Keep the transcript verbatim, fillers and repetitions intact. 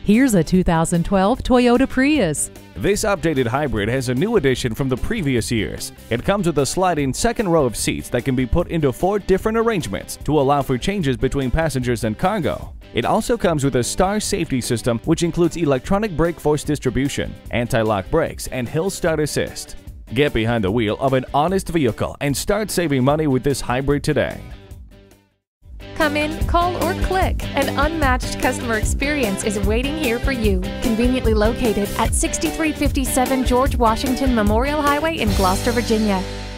Here's a two thousand twelve Toyota Prius. This updated hybrid has a new addition from the previous years. It comes with a sliding second row of seats that can be put into four different arrangements to allow for changes between passengers and cargo. It also comes with a star safety system which includes electronic brake force distribution, anti-lock brakes, and hill start assist. Get behind the wheel of an honest vehicle and start saving money with this hybrid today. Come in, call, or click. An unmatched customer experience is waiting here for you. Conveniently located at sixty-three fifty-seven George Washington Memorial Highway in Gloucester, Virginia.